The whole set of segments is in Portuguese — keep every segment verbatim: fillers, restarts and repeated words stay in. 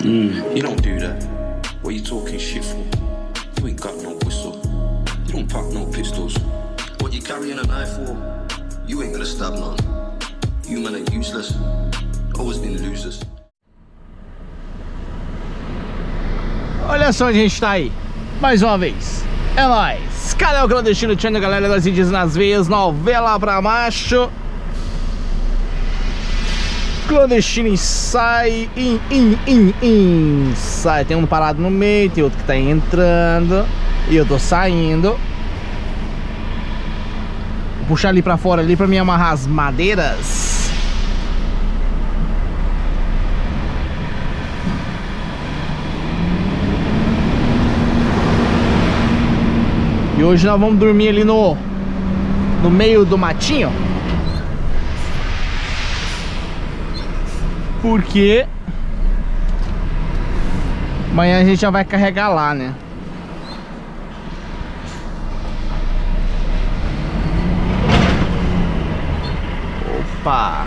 Mm, you don't do that. What are you talking shit for? You ain't got no whistle. You don't pop no pistols. What you carrying a knife for? You ain't gonna stab none. You men are useless. Always been losers. Olha só onde a gente tá aí. Mais uma vez. É nóis. Canal Clandestino Channel, galera das vídeos nas veias. Novela pra macho. Clandestino sai, in, in, in, in, sai. Tem um parado no meio, tem outro que tá entrando e eu tô saindo. Vou puxar ali pra fora ali pra me amarrar as madeiras. E hoje nós vamos dormir ali no no meio do matinho. Porque amanhã a gente já vai carregar lá, né? Opa!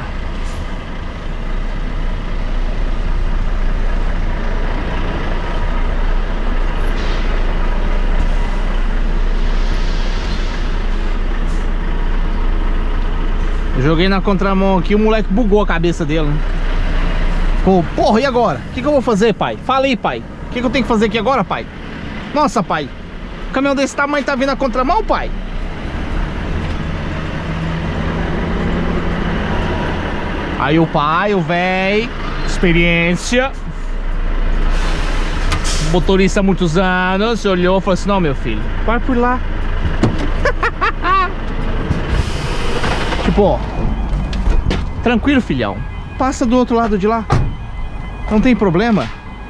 Eu joguei na contramão aqui, o moleque bugou a cabeça dele, né? Pô, porra, e agora? O que, que eu vou fazer, pai? Fala aí, pai. O que, que eu tenho que fazer aqui agora, pai? Nossa, pai. O caminhão desse tamanho tá vindo na contramão, pai? Aí o pai, o véi, experiência, motorista há muitos anos, olhou e falou assim: não, meu filho, vai por lá. Tipo, ó, tranquilo, filhão. Passa do outro lado de lá. Não tem problema.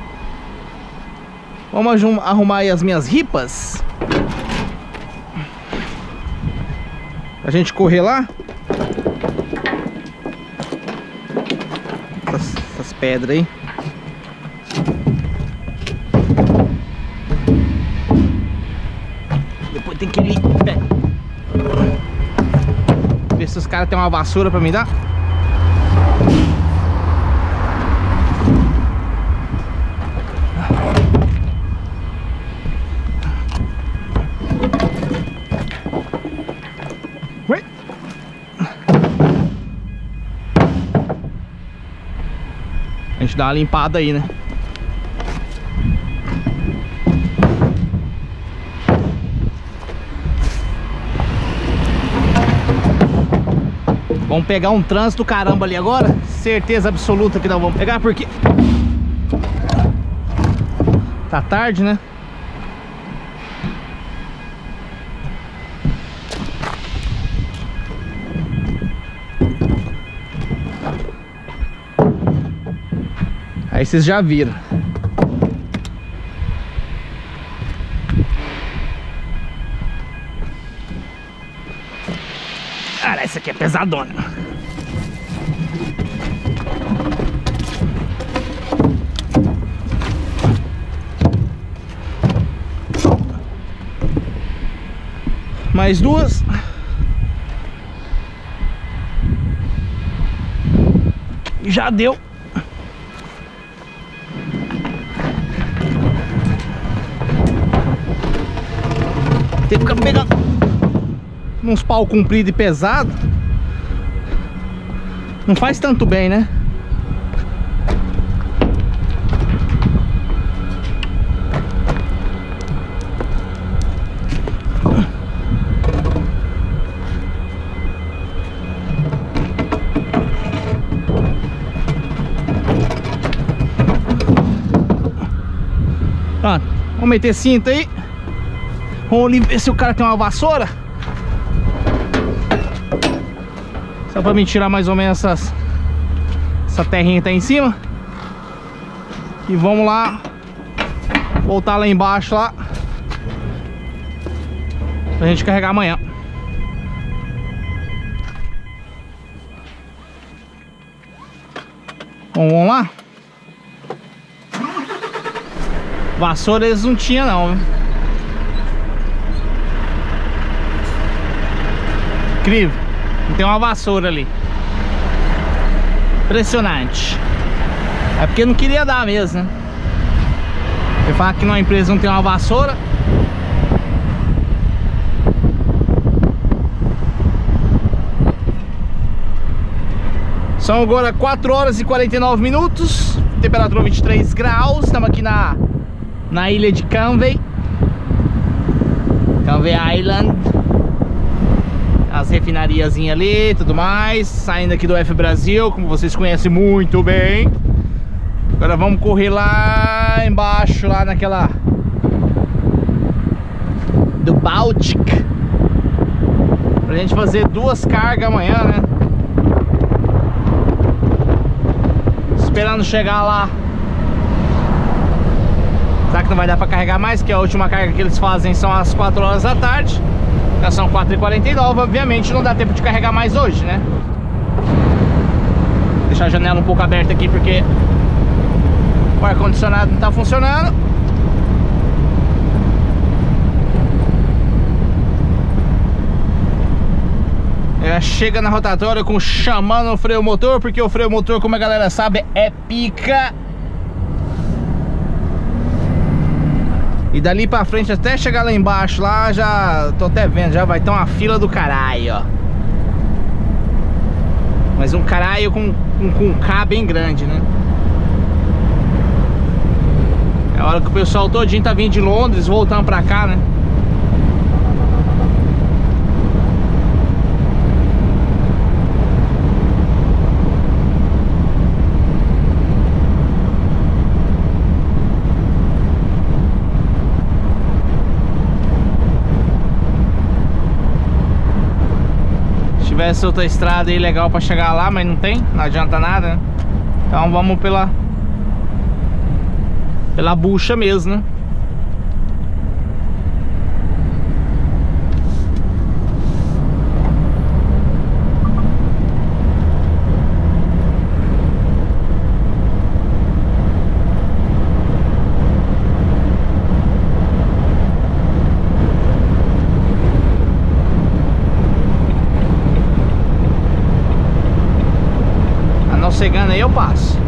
Vamos arrumar aí as minhas ripas a gente correr lá. Essas, essas pedras aí. Depois tem que ir. Ver se os caras têm uma vassoura pra me dar. A gente dá uma limpada aí, né? Vamos pegar um trânsito caramba ali agora. Certeza absoluta que nós vamos pegar, porque tá tarde, né? Aí vocês já viram. Cara, essa aqui é pesadona. Mais duas. Já deu. Tem que ficar pegando uns pau comprido e pesado. Não faz tanto bem, né? Pronto, vamos meter cinta aí. Vamos ver se o cara tem uma vassoura. Só pra me tirar mais ou menos essas, essa terrinha que tá em cima. E vamos lá voltar lá embaixo lá pra gente carregar amanhã. Bom, vamos lá. Vassoura eles não tinham não, viu? Incrível. Tem uma vassoura ali. Impressionante. É porque não queria dar mesmo, né? Ele fala que numa empresa não tem uma vassoura. São agora quatro horas e quarenta e nove minutos. Temperatura vinte e três graus. Estamos aqui na, na ilha de Canvey. Canvey Island. As refinariazinhas ali, tudo mais. Saindo aqui do F Brasil, como vocês conhecem muito bem. Agora vamos correr lá embaixo, lá naquela do Baltic, pra gente fazer duas cargas amanhã, né? Esperando chegar lá. Será que não vai dar pra carregar mais? Que a última carga que eles fazem são às quatro horas da tarde. Já são quatro e quarenta e nove, obviamente não dá tempo de carregar mais hoje, né? Vou deixar a janela um pouco aberta aqui porque o ar-condicionado não tá funcionando. É, chega na rotatória com chamando o freio motor, porque o freio motor, como a galera sabe, é pica. E dali pra frente até chegar lá embaixo, lá já tô até vendo, já vai ter uma fila do caralho, ó. Mas um caralho com, com, com um K bem grande, né? É a hora que o pessoal todinho tá vindo de Londres, voltando pra cá, né? Se tivesse outra estrada aí legal pra chegar lá, mas não tem, não adianta nada, né? Então vamos pela Pela bucha mesmo, né? A não cegando aí eu passo.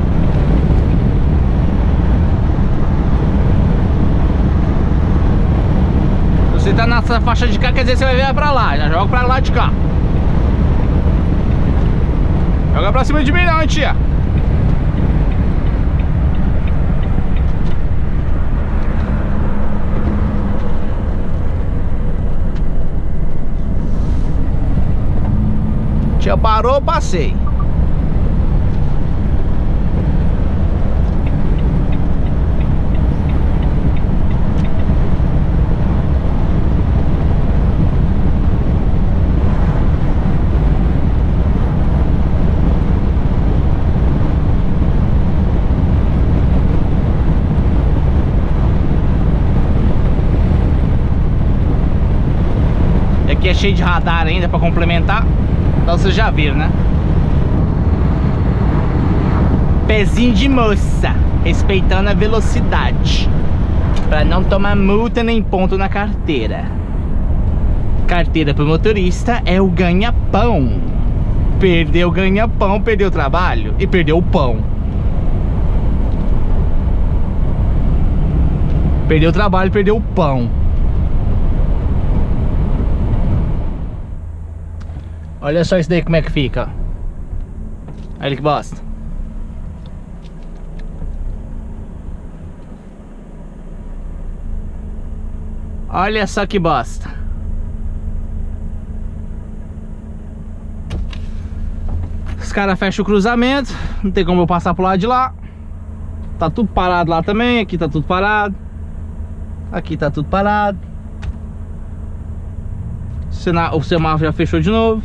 Você tá nessa faixa de cá, quer dizer que você vai vir pra lá. Já joga pra lá de cá. Joga pra cima de mim não, hein, tia. Tia parou, passei. Aqui é cheio de radar ainda pra complementar. Então vocês já viram, né? Pezinho de moça, respeitando a velocidade, pra não tomar multa nem ponto na carteira. Carteira pro motorista é o ganha-pão. Perdeu o ganha-pão, perdeu o trabalho e perdeu o pão. Perdeu o trabalho, perdeu o pão. Olha só isso daí como é que fica. Olha que bosta. Olha só que bosta. Os caras fecham o cruzamento. Não tem como eu passar pro lado de lá. Tá tudo parado lá também. Aqui tá tudo parado. Aqui tá tudo parado. O semáforo já fechou de novo.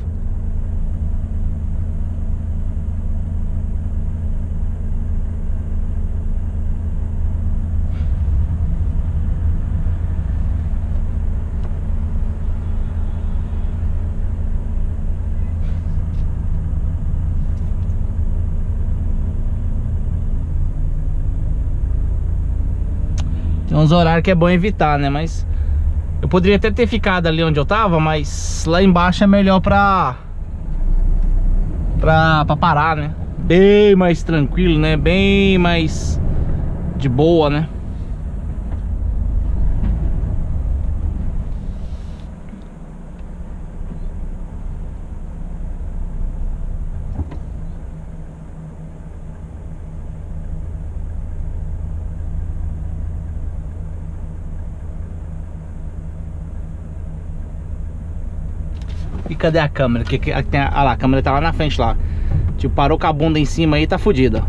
Tem uns horários que é bom evitar, né? Mas eu poderia até ter ficado ali onde eu tava, mas lá embaixo é melhor pra pra, pra parar, né? Bem mais tranquilo, né? Bem mais de boa, né? cadê a câmera? Que, que, tem a, ah lá, a câmera tá lá na frente lá. Tipo, parou com a bunda em cima aí, tá fodida.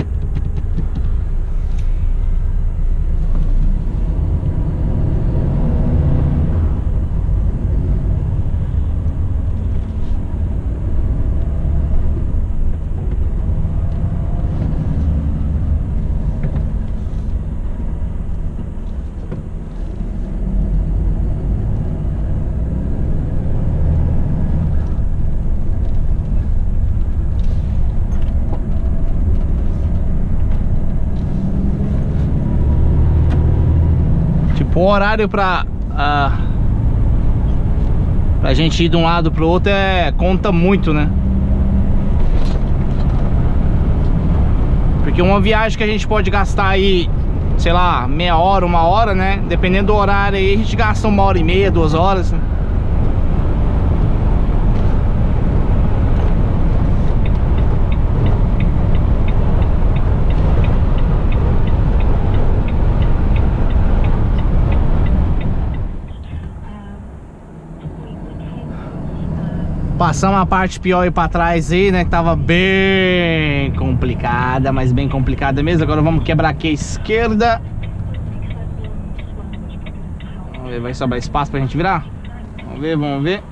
O horário pra uh, pra gente ir de um lado pro outro é, conta muito, né? Porque uma viagem que a gente pode gastar aí, sei lá, meia hora, uma hora, né? Dependendo do horário aí, a gente gasta uma hora e meia, duas horas, né? Passamos a parte pior aí pra trás aí, né? Que tava bem complicada, mas bem complicada mesmo. Agora vamos quebrar aqui a esquerda. Vamos ver, vai sobrar espaço pra gente virar? Vamos ver, vamos ver.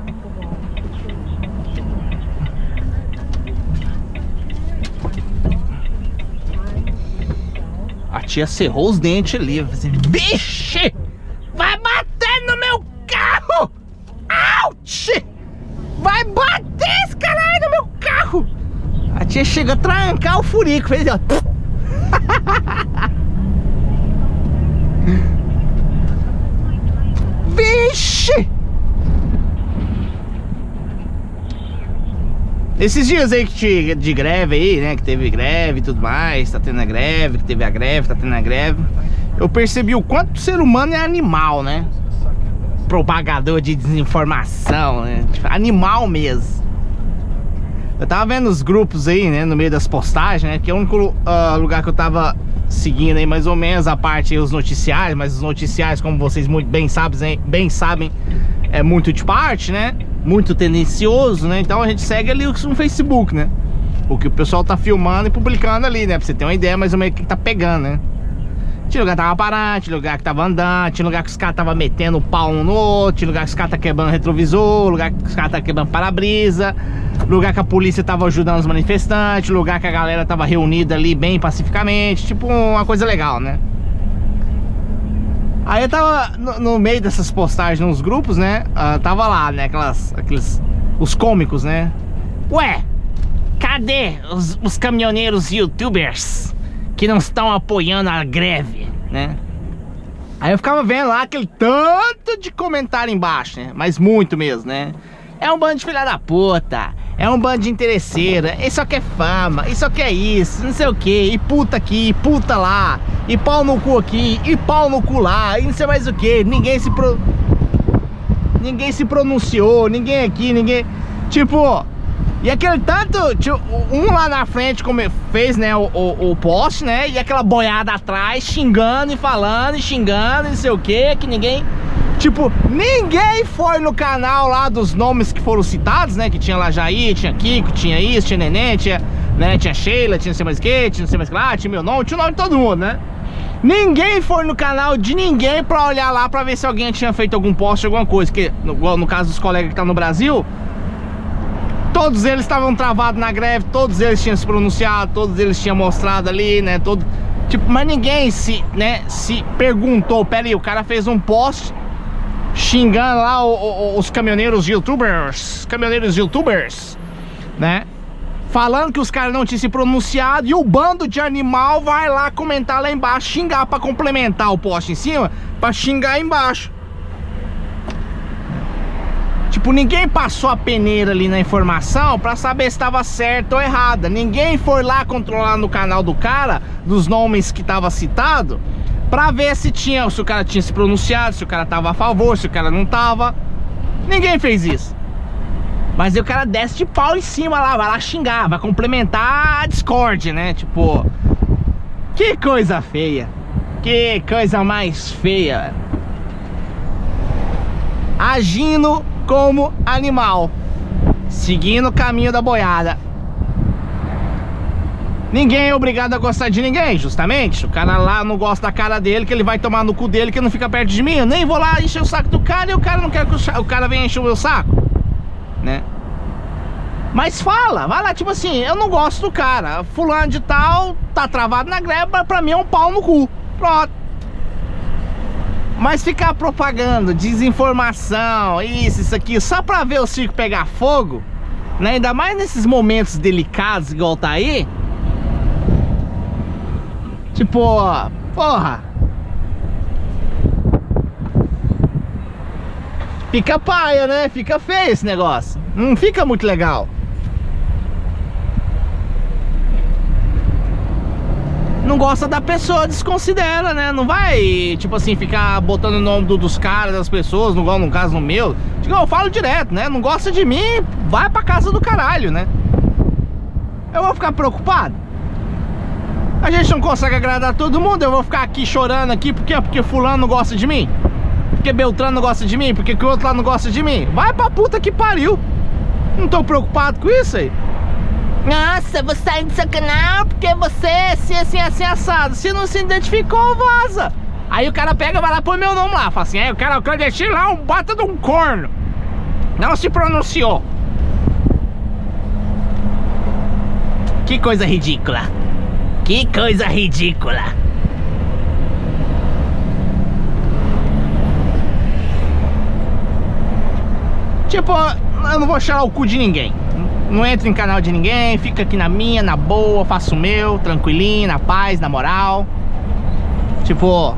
A tia cerrou os dentes ali. Assim, vixe! Vai bater no meu carro! Ouch! Vai bater esse caralho no meu carro! A tia chegou a trancar o furico, fez ó. Vixe! Esses dias aí que de greve aí, né? Que teve greve e tudo mais, tá tendo a greve, que teve a greve, tá tendo a greve. Eu percebi o quanto o ser humano é animal, né? Propagador de desinformação, né? Tipo, animal mesmo. Eu tava vendo os grupos aí, né? No meio das postagens, né? Que é o único uh, lugar que eu tava seguindo aí, mais ou menos, a parte aí, os noticiários. Mas os noticiários, como vocês muito bem sabem, bem sabem, é muito de parte, né? Muito tendencioso, né? Então a gente segue ali no Facebook, né? O que o pessoal tá filmando e publicando ali, né? Pra você ter uma ideia mais ou menos do que tá pegando, né? Tinha lugar que tava parado, tinha lugar que tava andando, tinha lugar que os caras tava metendo o pau um no outro, tinha lugar que os caras tá quebrando retrovisor, lugar que os caras tá quebrando para-brisa, lugar que a polícia tava ajudando os manifestantes, lugar que a galera tava reunida ali bem pacificamente, tipo uma coisa legal, né? Aí eu tava no, no meio dessas postagens nos grupos, né? Uh, tava lá, né? Aquelas, aqueles, os cômicos, né? Ué, cadê os, os caminhoneiros youtubers que não estão apoiando a greve, né? Aí eu ficava vendo lá aquele tanto de comentário embaixo, né? Mas muito mesmo, né? É um bando de filha da puta, é um bando de interesseira, isso só quer fama, isso só quer isso, não sei o que, e puta aqui, e puta lá, e pau no cu aqui, e pau no cu lá, e não sei mais o que, ninguém se pro... ninguém se pronunciou, ninguém aqui, ninguém... Tipo... E aquele tanto, tipo, um lá na frente como fez, né, o, o, o post, né, e aquela boiada atrás, xingando e falando, e xingando, e não sei o que, que ninguém, tipo, ninguém foi no canal lá dos nomes que foram citados, né, que tinha lá Jair, tinha Kiko, tinha isso, tinha Neném, tinha, né, tinha Sheila, tinha não sei mais o que, tinha não sei mais o que lá, tinha meu nome, tinha o nome de todo mundo, né. Ninguém foi no canal de ninguém pra olhar lá pra ver se alguém tinha feito algum post, alguma coisa, que no, no caso dos colegas que estão no Brasil... Todos eles estavam travados na greve, todos eles tinham se pronunciado, todos eles tinham mostrado ali, né, todo... Tipo, mas ninguém se, né, se perguntou, pera aí, o cara fez um post xingando lá o, o, os caminhoneiros youtubers, caminhoneiros youtubers, né, falando que os caras não tinham se pronunciado, e o bando de animal vai lá comentar lá embaixo, xingar pra complementar o post em cima, pra xingar embaixo. Tipo, ninguém passou a peneira ali na informação pra saber se estava certo ou errada. Ninguém foi lá controlar no canal do cara, dos nomes que tava citado, pra ver se tinha, se o cara tinha se pronunciado, se o cara tava a favor, se o cara não tava. Ninguém fez isso. Mas aí o cara desce de pau em cima lá, vai lá xingar, vai complementar a Discord, né? Tipo, que coisa feia. Que coisa mais feia. Agindo como animal, seguindo o caminho da boiada. Ninguém é obrigado a gostar de ninguém, justamente. O cara lá não gosta da cara dele, que ele vai tomar no cu dele, que não fica perto de mim. Eu nem vou lá encher o saco do cara e o cara não quer que o cara venha encher o meu saco, né? Mas fala, vai lá, tipo assim, eu não gosto do cara, fulano de tal tá travado na greba, pra mim é um pau no cu. Pronto. Mas ficar propagando desinformação, isso, isso aqui, só pra ver o circo pegar fogo, né? Ainda mais nesses momentos delicados igual tá aí. Tipo, porra, fica paia, né? Fica feio esse negócio. Não fica muito legal. Não gosta da pessoa, desconsidera, né? Não vai, tipo assim, ficar botando o nome do, dos caras, das pessoas, no, no caso no meu. Tipo, eu falo direto, né? Não gosta de mim, vai pra casa do caralho, né? Eu vou ficar preocupado? A gente não consegue agradar todo mundo. Eu vou ficar aqui chorando aqui porque, porque fulano não gosta de mim, porque Beltrano não gosta de mim, porque que o outro lá não gosta de mim. Vai pra puta que pariu. Não tô preocupado com isso aí. Nossa, você tá de sacanagem porque você é assim, assim, assim, assado. Se não se identificou, vaza. Aí o cara pega, vai lá, põe meu nome lá. Fala assim, é, o cara, o clandestino lá, um bata de um corno. Não se pronunciou. Que coisa ridícula. Que coisa ridícula. Tipo, eu não vou chorar o cu de ninguém. Não entro em canal de ninguém. Fica aqui na minha, na boa. Faço o meu, tranquilinho, na paz, na moral. Tipo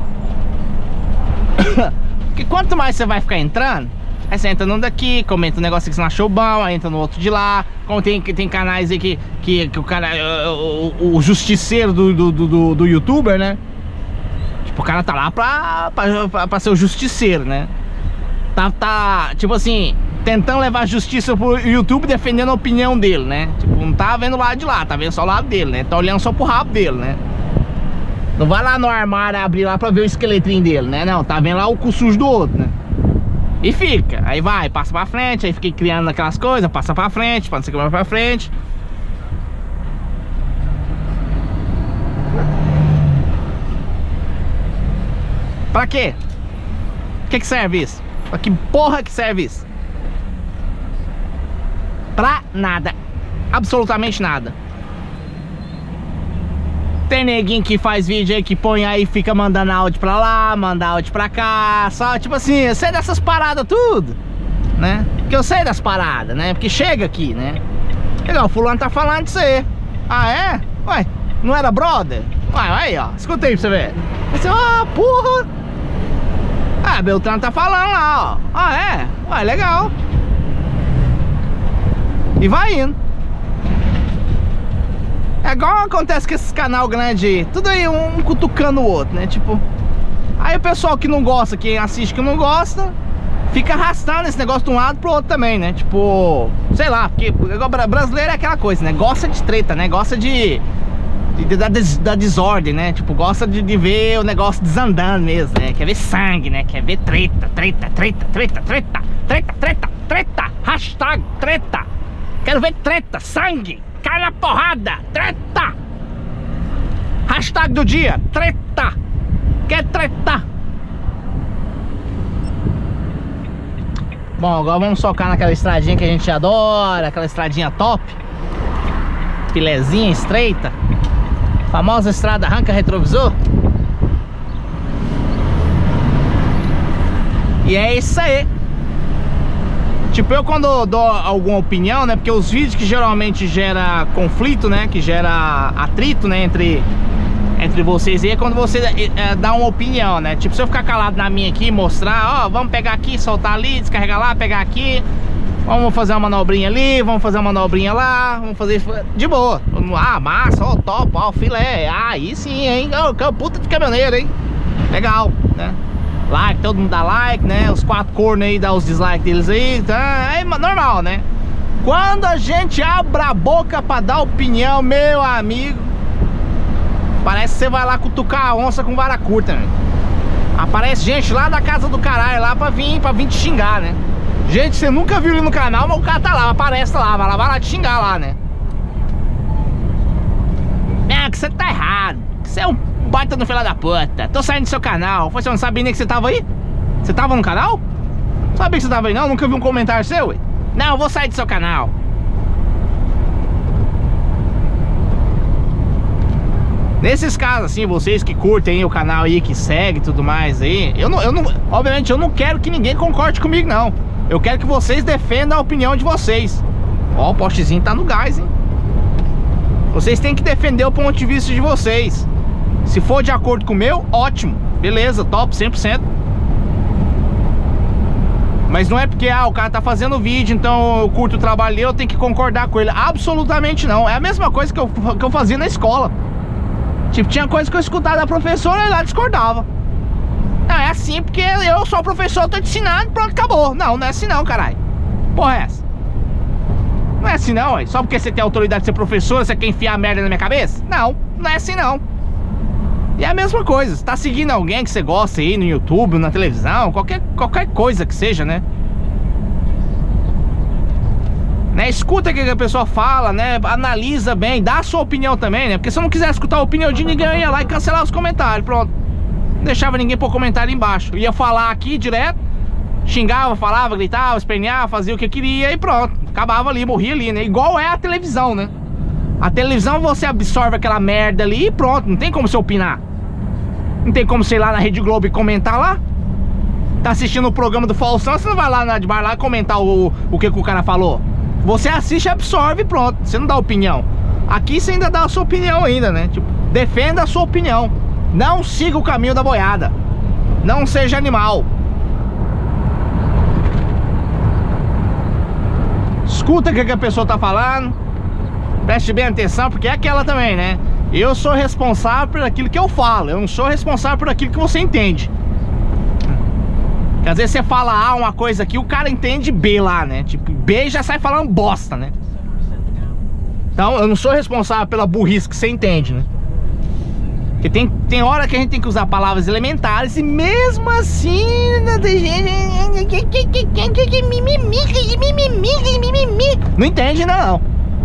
que quanto mais você vai ficar entrando, aí você entra num daqui, comenta um negócio que você não achou bom, aí entra no outro de lá. Como tem, tem canais aí que, que, que o cara, o, o, o justiceiro do, do, do, do youtuber, né? Tipo, o cara tá lá pra, pra, pra, pra ser o justiceiro, né? Tá, tá, tipo assim, tentando levar a justiça pro YouTube, defendendo a opinião dele, né? Tipo, não tá vendo o lado de lá, tá vendo só o lado dele, né? Tá olhando só pro rabo dele, né? Não vai lá no armário abrir lá pra ver o esqueletinho dele, né? Não, tá vendo lá o cu sujo do outro, né? E fica, aí vai, passa pra frente, aí fica criando aquelas coisas, passa pra frente, passa pra frente. Pra quê? Pra que serve isso? Pra que porra que serve isso? Pra nada. Absolutamente nada. Tem neguinho que faz vídeo aí que põe aí e fica mandando áudio pra lá, manda áudio pra cá. Só tipo assim, eu sei dessas paradas tudo, né? Porque eu sei das paradas, né? Porque chega aqui, né? Legal, o fulano tá falando de você. Ah, é? Ué, não era brother? Ué, aí, ó, escutei pra você ver. Você, ah, porra. Ah, Beltrano tá falando lá, ó. Ah, é? Ué, legal. E vai indo. É igual acontece com esses canal grande, tudo aí um cutucando o outro, né? Tipo, aí o pessoal que não gosta, quem assiste que não gosta, fica arrastando esse negócio de um lado pro outro também, né? Tipo, sei lá, porque brasileiro é aquela coisa, né? Gosta de treta, né? Gosta de, de, de da, des, da desordem, né? Tipo, gosta de, de ver o negócio desandando mesmo, né? Quer ver sangue, né? Quer ver treta, treta, treta, treta, treta, treta, treta, treta, hashtag treta. Quero ver treta, sangue. Cai na porrada, treta. Hashtag do dia, treta. Quer treta? Bom, agora vamos socar naquela estradinha que a gente adora. Aquela estradinha top, filezinha estreita, famosa estrada arranca retrovisor. E é isso aí. Tipo, eu quando dou alguma opinião, né? Porque os vídeos que geralmente gera conflito, né? Que gera atrito, né? Entre, entre vocês aí é quando você é, dá uma opinião, né? Tipo, se eu ficar calado na minha aqui e mostrar, ó, vamos pegar aqui, soltar ali, descarregar lá, pegar aqui, vamos fazer uma manobrinha ali, vamos fazer uma manobrinha lá, vamos fazer de boa. Ah, massa, ó, top, ó, filé. Ah, aí sim, hein? Oh, puta de caminhoneiro, hein? Legal, né? Like, todo mundo dá like, né? Os quatro cornos aí dá os dislikes deles aí, tá? É normal, né? Quando a gente abre a boca pra dar opinião, meu amigo, parece que você vai lá cutucar a onça com vara curta, né? Aparece gente lá da casa do caralho lá pra vir, pra vir te xingar, né? Gente, você nunca viu ele no canal, mas o cara tá lá, aparece lá, vai lá, vai lá te xingar lá, né? É, que você tá errado. Você é um baita no filho da puta. Tô saindo do seu canal. Você não sabia nem que você tava aí? Você tava no canal? Sabia que você tava aí não? Nunca vi um comentário seu, ué? Não, eu vou sair do seu canal. Nesses casos assim, vocês que curtem o canal aí, que segue e tudo mais aí, eu não, eu não, obviamente eu não quero que ninguém concorde comigo não. Eu quero que vocês defendam a opinião de vocês. Ó, o postezinho tá no gás, hein? Vocês têm que defender o ponto de vista de vocês. Se for de acordo com o meu, ótimo. Beleza, top, cem por cento. Mas não é porque ah, o cara tá fazendo vídeo, então eu curto o trabalho dele, eu tenho que concordar com ele. Absolutamente não. É a mesma coisa que eu, que eu fazia na escola. Tipo, tinha coisa que eu escutava da professora e ela discordava. Não, é assim porque eu sou professor, eu tô te ensinando, pronto, acabou. Não, não é assim não, caralho. Porra é essa? Não é assim não, ué. Só porque você tem autoridade de ser professor, você quer enfiar a merda na minha cabeça? Não, não é assim não. E é a mesma coisa, você tá seguindo alguém que você gosta aí no YouTube, na televisão, qualquer, qualquer coisa que seja, né? Né? Escuta o que a pessoa fala, né? Analisa bem, dá a sua opinião também, né? Porque se eu não quiser escutar a opinião de ninguém, eu ia lá e cancelar os comentários, pronto. Não deixava ninguém pôr comentário embaixo. Eu ia falar aqui direto, xingava, falava, gritava, esperneava, fazia o que queria e pronto. Acabava ali, morria ali, né? Igual é a televisão, né? A televisão você absorve aquela merda ali e pronto, não tem como você opinar. Não tem como você ir lá na Rede Globo e comentar lá. Tá assistindo o programa do Faustão, você não vai lá na de bar lá e comentar o, o que, que o cara falou. Você assiste, absorve e pronto, você não dá opinião. Aqui você ainda dá a sua opinião ainda, né? Tipo, defenda a sua opinião. Não siga o caminho da boiada. Não seja animal. Escuta o que, que a pessoa tá falando. Preste bem atenção, porque é aquela também, né? Eu sou responsável por aquilo que eu falo. Eu não sou responsável por aquilo que você entende. Porque às vezes você fala A, uma coisa aqui, o cara entende B lá, né? Tipo, B já sai falando bosta, né? Então eu não sou responsável pela burrice que você entende, né? Porque tem, tem hora que a gente tem que usar palavras elementares e mesmo assim não entende não.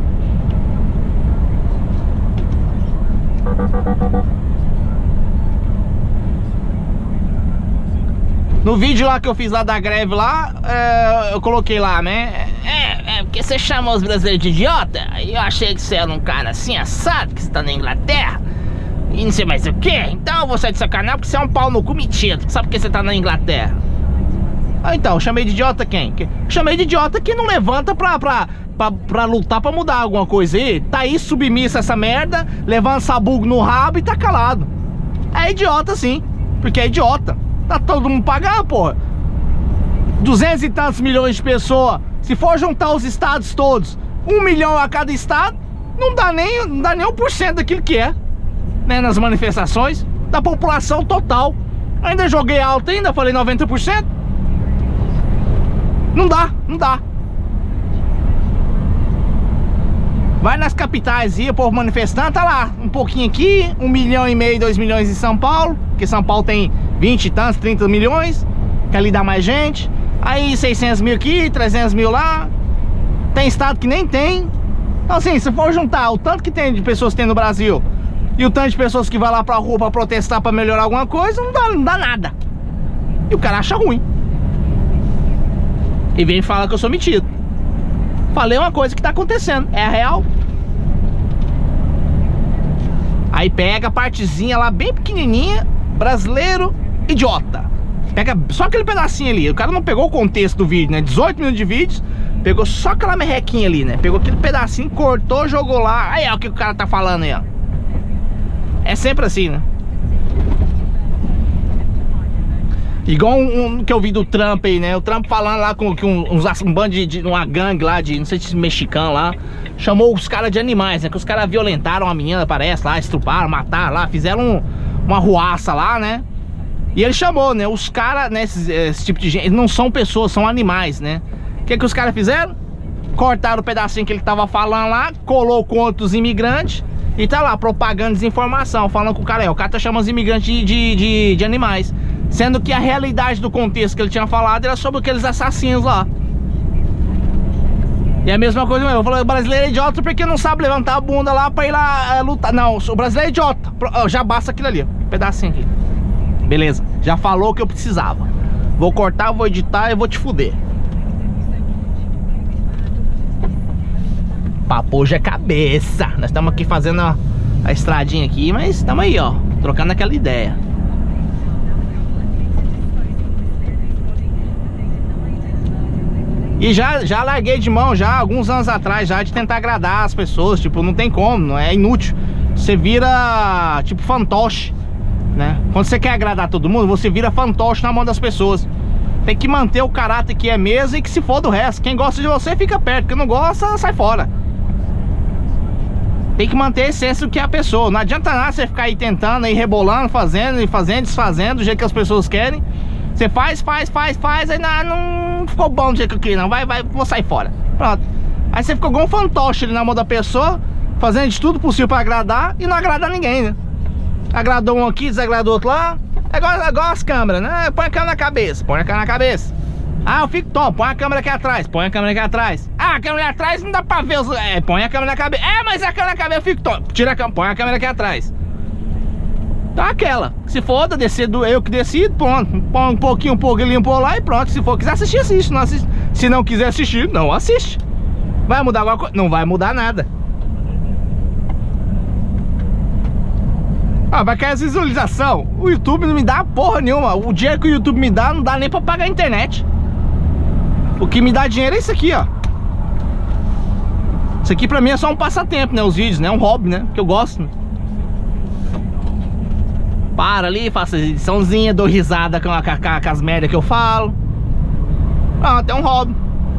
No vídeo lá que eu fiz lá da greve lá, é, eu coloquei lá, né? É, é porque você chamou os brasileiros de idiota. E eu achei que você era um cara assim assado, que você tá na Inglaterra e não sei mais o que. Então eu vou sair do seu canal porque você é um pau no cu metido. Sabe por que você tá na Inglaterra? Ah, então, chamei de idiota quem? Chamei de idiota que não levanta pra, pra, pra, pra lutar pra mudar alguma coisa aí. Tá aí submissa essa merda, levando sabugo no rabo e tá calado. É idiota sim, porque é idiota. Tá todo mundo pagando, porra. Duzentos e tantos milhões de pessoas. Se for juntar os estados todos, um milhão a cada estado, não dá nem, não dá nem um por cento daquilo que é, né, nas manifestações da população total. Ainda joguei alto ainda, falei noventa por cento. Não dá, não dá. Vai nas capitais e o povo manifestando, tá lá, um pouquinho aqui, um milhão e meio, dois milhões em São Paulo, porque São Paulo tem vinte e tantos, trinta milhões, que ali dá mais gente. Aí seiscentos mil aqui, trezentos mil lá. Tem estado que nem tem. Então assim, se for juntar o tanto que tem de pessoas que tem no Brasil e o tanto de pessoas que vai lá pra rua pra protestar pra melhorar alguma coisa, não dá, não dá nada. E o cara acha ruim e vem falar que eu sou metido. Falei uma coisa que tá acontecendo, é a real. Aí pega a partezinha lá bem pequenininha, brasileiro idiota. Pega só aquele pedacinho ali. O cara não pegou o contexto do vídeo, né? dezoito minutos de vídeo, pegou só aquela merrequinha ali, né? Pegou aquele pedacinho, cortou, jogou lá. Aí é o que o cara tá falando aí, ó. É sempre assim, né? Igual um, um que eu vi do Trump aí, né? O Trump falando lá com, com uns, um bando de, de uma gangue lá, de não sei se mexicano lá. Chamou os caras de animais, né? Que os caras violentaram a menina, parece lá, estruparam, mataram lá, fizeram um, uma ruaça lá, né? E ele chamou, né? Os caras, né? Esse, esse tipo de gente, eles não são pessoas, são animais, né? O que que os caras fizeram? Cortaram o pedacinho que ele tava falando lá, colou contra os imigrantes e tá lá propagando desinformação, falando que o cara é, o cara tá chamando os imigrantes de, de, de, de animais. Sendo que a realidade do contexto que ele tinha falado era sobre aqueles assassinos lá. E é a mesma coisa mesmo. Eu falo, o brasileiro é idiota porque não sabe levantar a bunda lá pra ir lá é, lutar. Não, o brasileiro é idiota. Já basta aquilo ali, um pedacinho aqui. Beleza, já falou o que eu precisava. Vou cortar, vou editar e vou te fuder. Papo hoje é cabeça. Nós estamos aqui fazendo a, a estradinha aqui, mas estamos aí, ó, trocando aquela ideia. E já, já larguei de mão já alguns anos atrás já de tentar agradar as pessoas. Tipo, não tem como, não é inútil. Você vira tipo fantoche, né? Quando você quer agradar todo mundo, você vira fantoche na mão das pessoas. Tem que manter o caráter que é mesmo e que se for do resto. Quem gosta de você fica perto, quem não gosta sai fora. Tem que manter a essência do que é a pessoa. Não adianta nada você ficar aí tentando, aí rebolando, fazendo e fazendo, desfazendo do jeito que as pessoas querem. Você faz, faz, faz, faz, aí não, não ficou bom do jeito que eu queria, não. Vai, vai, vou sair fora. Pronto. Aí você ficou igual um fantoche ali na mão da pessoa, fazendo de tudo possível pra agradar e não agradar ninguém, né? Agradou um aqui, desagradou outro lá. É igual, é igual as câmeras, né? Põe a câmera na cabeça, põe a câmera na cabeça. Ah, eu fico, toma, põe a câmera aqui atrás, põe a câmera aqui atrás. Ah, a câmera aqui atrás não dá pra ver os... É, põe a câmera na cabeça. É, mas a câmera na cabeça eu fico, toma, tira a câmera, põe a câmera aqui atrás. Tá aquela, se foda, decido eu que decido, pronto. Põe um pouquinho, um pouquinho ali, um pouco lá e pronto. Se for quiser assistir, assiste. Não assiste. Se não quiser assistir, não assiste. Vai mudar alguma coisa? Não vai mudar nada. Ah, vai cair as visualizações. O YouTube não me dá porra nenhuma. O dinheiro que o YouTube me dá não dá nem pra pagar a internet. O que me dá dinheiro é isso aqui, ó. Isso aqui pra mim é só um passatempo, né? Os vídeos, né? Um hobby, né? Que eu gosto, né? Para ali, faço ediçãozinha, dou risada com, a, com, com as merdas que eu falo. Pronto, é um hobby.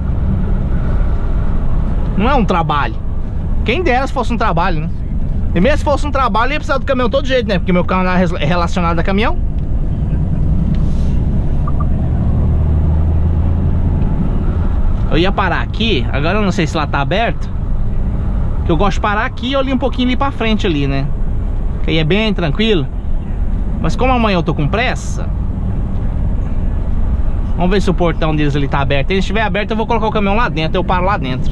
Não é um trabalho. Quem dera se fosse um trabalho, né? E mesmo se fosse um trabalho, eu ia precisar do caminhão todo jeito, né? Porque meu canal é relacionado a caminhão. Eu ia parar aqui, agora eu não sei se lá tá aberto. Que eu gosto de parar aqui e olhar um pouquinho ali pra frente ali, né? Que aí é bem tranquilo. Mas como amanhã eu tô com pressa, vamos ver se o portão deles ali tá aberto. Se ele estiver aberto, eu vou colocar o caminhão lá dentro. Eu paro lá dentro.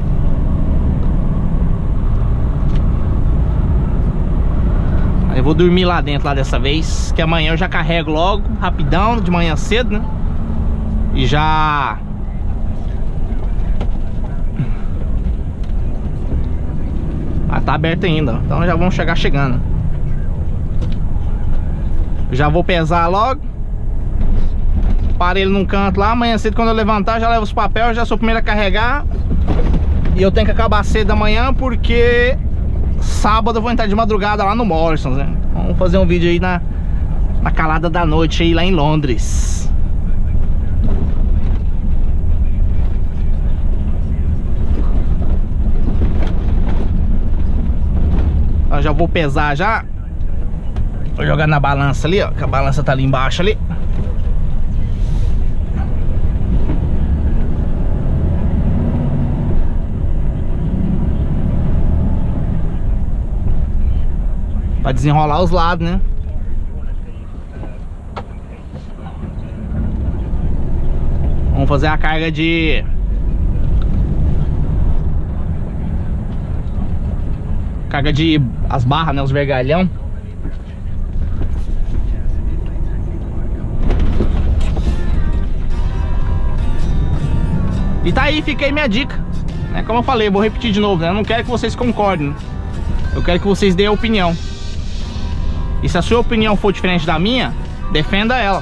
Aí eu vou dormir lá dentro lá dessa vez, que amanhã eu já carrego logo, rapidão, de manhã cedo, né? E já... Ah, tá aberto ainda, então já vamos chegar chegando. Já vou pesar logo. Para ele num canto lá. Amanhã cedo, quando eu levantar, já levo os papéis. Já sou o primeiro a carregar. E eu tenho que acabar cedo da manhã, porque sábado eu vou entrar de madrugada lá no Morrisons, né? Vamos fazer um vídeo aí na, na calada da noite aí lá em Londres. Eu já vou pesar já. Vou jogar na balança ali, ó, que a balança tá ali embaixo ali. Pra desenrolar os lados, né? Vamos fazer a carga de... Carga de... As barras, né? Os vergalhão. E tá aí, fica aí minha dica, né? Como eu falei, eu vou repetir de novo, né? Eu não quero que vocês concordem, né? Eu quero que vocês deem a opinião. E se a sua opinião for diferente da minha, defenda ela.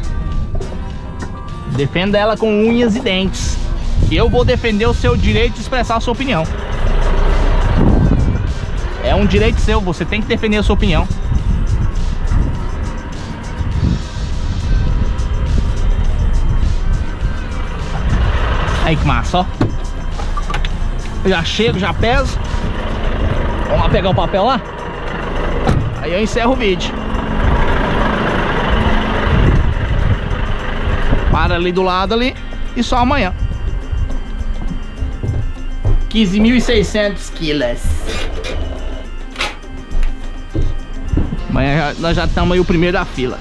Defenda ela com unhas e dentes. E eu vou defender o seu direito de expressar a sua opinião. É um direito seu, você tem que defender a sua opinião. Aí que massa, ó. Eu já chego, já peso. Vamos lá pegar o papel lá. Aí eu encerro o vídeo. Para ali do lado ali. E só amanhã. quinze mil e seiscentos quilos. Amanhã nós já estamos aí o primeiro da fila.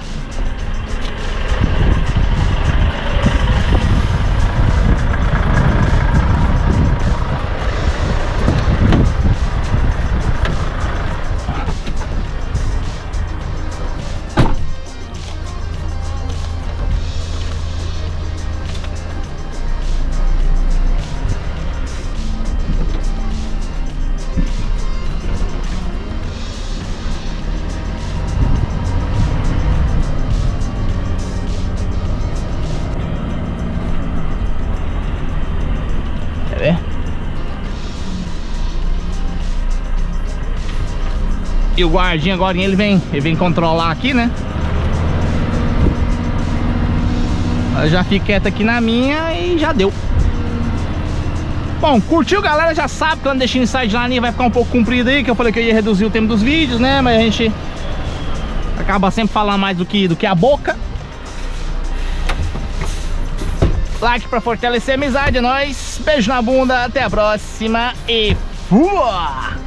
E o guardinha agora ele vem, ele vem controlar aqui, né? Eu já fico quieto aqui na minha e já deu. Bom, curtiu, galera? Já sabe que o Clandestino Inside Line vai ficar um pouco comprido aí, que eu falei que eu ia reduzir o tempo dos vídeos, né? Mas a gente acaba sempre falando mais do que, do que a boca. Like pra fortalecer a amizade, é nóis. Beijo na bunda, até a próxima e fui!